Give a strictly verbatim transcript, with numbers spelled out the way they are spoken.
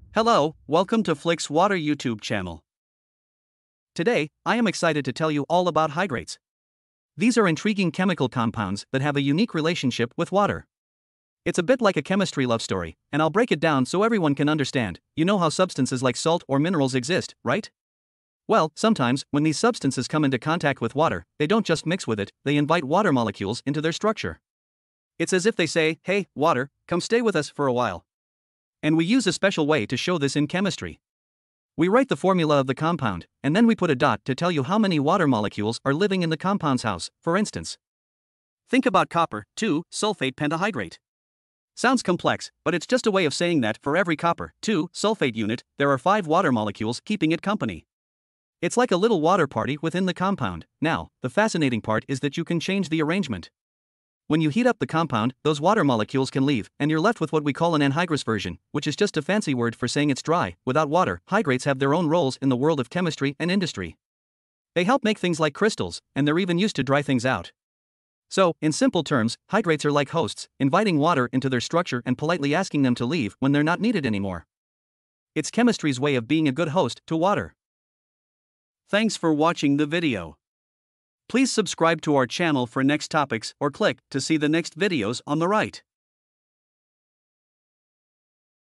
Hello, welcome to Flick's Water YouTube channel. Today, I am excited to tell you all about hydrates. These are intriguing chemical compounds that have a unique relationship with water. It's a bit like a chemistry love story, and I'll break it down so everyone can understand. You know how substances like salt or minerals exist, right? Well, sometimes, when these substances come into contact with water, they don't just mix with it, they invite water molecules into their structure. It's as if they say, hey, water, come stay with us for a while. And we use a special way to show this in chemistry. We write the formula of the compound, and then we put a dot to tell you how many water molecules are living in the compound's house. For instance, think about copper two sulfate pentahydrate. Sounds complex, but it's just a way of saying that for every copper two sulfate unit, there are five water molecules keeping it company. It's like a little water party within the compound. Now, the fascinating part is that you can change the arrangement. When you heat up the compound, those water molecules can leave, and you're left with what we call an anhydrous version, which is just a fancy word for saying it's dry. Without water, hydrates have their own roles in the world of chemistry and industry. They help make things like crystals, and they're even used to dry things out. So, in simple terms, hydrates are like hosts, inviting water into their structure and politely asking them to leave when they're not needed anymore. It's chemistry's way of being a good host to water. Thanks for watching the video. Please subscribe to our channel for next topics or click to see the next videos on the right.